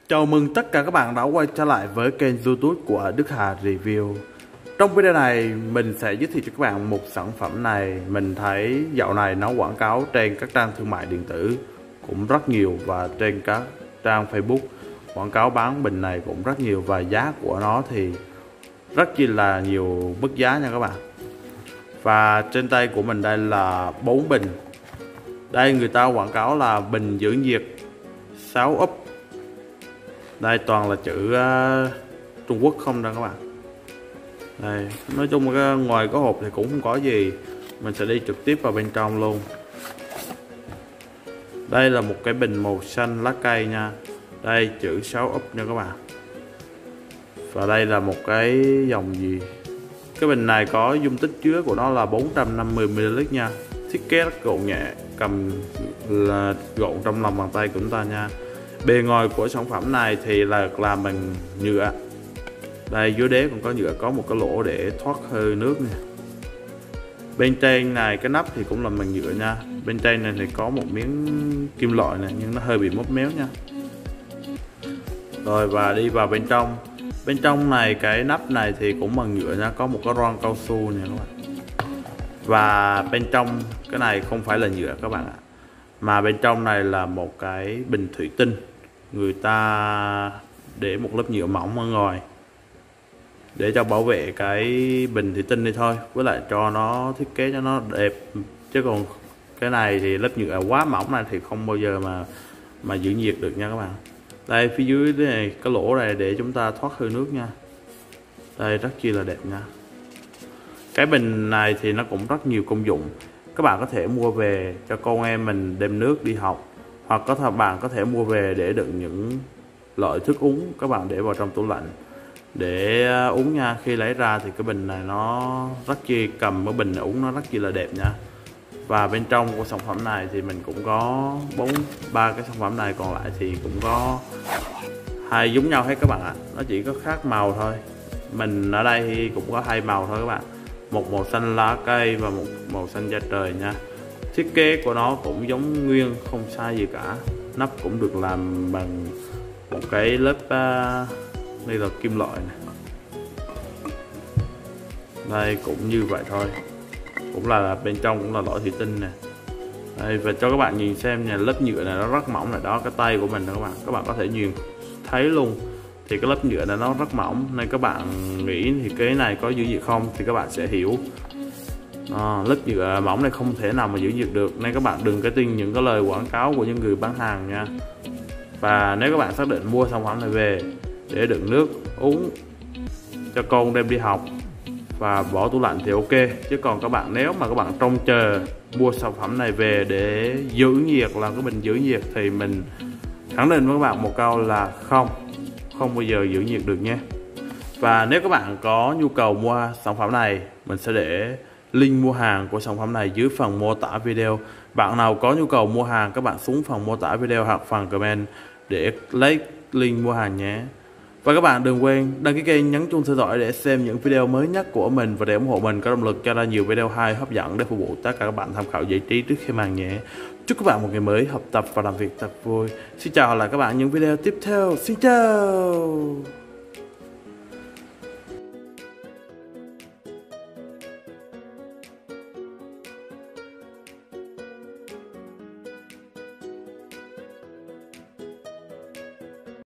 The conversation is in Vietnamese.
Chào mừng tất cả các bạn đã quay trở lại với kênh YouTube của Đức Hà Review. Trong video này mình sẽ giới thiệu cho các bạn một sản phẩm này. Mình thấy dạo này nó quảng cáo trên các trang thương mại điện tử cũng rất nhiều, và trên các trang Facebook quảng cáo bán bình này cũng rất nhiều, và giá của nó thì rất chi là nhiều mức giá nha các bạn. Và trên tay của mình đây là 4 bình. Đây người ta quảng cáo là bình giữ nhiệt 6 úp. Đây toàn là chữ Trung Quốc không đâu các bạn. Đây, nói chung là ngoài có hộp thì cũng không có gì. Mình sẽ đi trực tiếp vào bên trong luôn. Đây là một cái bình màu xanh lá cây nha. Đây chữ 6 úp nha các bạn. Và đây là một cái dòng gì. Cái bình này có dung tích chứa của nó là 450ml nha. Thiết kế rất gọn nhẹ, cầm là gọn trong lòng bàn tay của chúng ta nha. Bề ngoài của sản phẩm này thì là làm bằng nhựa. Đây dưới đế còn có nhựa, có một cái lỗ để thoát hơi nước nè. Bên trên này cái nắp thì cũng làm bằng nhựa nha. Bên trên này thì có một miếng kim loại này nhưng nó hơi bị móc méo nha. Rồi và đi vào bên trong. Bên trong này cái nắp này thì cũng bằng nhựa nha, có một cái ron cao su nè các bạn. Và bên trong cái này không phải là nhựa các bạn ạ, mà bên trong này là một cái bình thủy tinh. Người ta để một lớp nhựa mỏng ở ngoài để cho bảo vệ cái bình thủy tinh này thôi, với lại cho nó thiết kế cho nó đẹp. Chứ còn cái này thì lớp nhựa quá mỏng này thì không bao giờ mà giữ nhiệt được nha các bạn. Đây phía dưới này cái lỗ này để chúng ta thoát hơi nước nha. Đây rất chi là đẹp nha. Cái bình này thì nó cũng rất nhiều công dụng. Các bạn có thể mua về cho con em mình đem nước đi học, hoặc bạn có thể mua về để đựng những loại thức uống, các bạn để vào trong tủ lạnh để uống nha. Khi lấy ra thì cái bình này nó rất chi, cầm cái bình này uống nó rất chi là đẹp nha. Và bên trong của sản phẩm này thì mình cũng có ba cái sản phẩm này còn lại thì cũng có hai giống nhau hết các bạn ạ. Nó chỉ có khác màu thôi. Mình ở đây thì cũng có hai màu thôi các bạn, một màu xanh lá cây và một màu xanh da trời nha. Thiết kế của nó cũng giống nguyên, không sai gì cả. Nắp cũng được làm bằng một cái lớp đây là kim loại này. Đây cũng như vậy thôi, cũng là bên trong cũng là lõi thủy tinh nè. Đây, và cho các bạn nhìn xem nha, lớp nhựa này nó rất mỏng này đó. Cái tay của mình đó các bạn có thể nhìn thấy luôn. Thì cái lớp nhựa này nó rất mỏng, nên các bạn nghĩ thì cái này có giữ nhiệt không thì các bạn sẽ hiểu. Lớp nhựa mỏng này không thể nào mà giữ nhiệt được, nên các bạn đừng có tin những cái lời quảng cáo của những người bán hàng nha. Và nếu các bạn xác định mua sản phẩm này về để đựng nước uống cho con đem đi học và bỏ tủ lạnh thì ok. Chứ còn các bạn nếu mà các bạn trông chờ mua sản phẩm này về để giữ nhiệt, làm cái bình giữ nhiệt, thì mình khẳng định với các bạn một câu là không bao giờ giữ nhiệt được nhé. Và nếu các bạn có nhu cầu mua sản phẩm này, mình sẽ để link mua hàng của sản phẩm này dưới phần mô tả video. Bạn nào có nhu cầu mua hàng, các bạn xuống phần mô tả video hoặc phần comment để lấy link mua hàng nhé. Và các bạn đừng quên đăng ký kênh, nhấn chuông theo dõi để xem những video mới nhất của mình, và để ủng hộ mình có động lực cho ra nhiều video hay hấp dẫn để phục vụ tất cả các bạn tham khảo giải trí trước khi màn nhé. Chúc các bạn một ngày mới học tập và làm việc thật vui. Xin chào, hẹn gặp lại các bạn những video tiếp theo. Xin chào.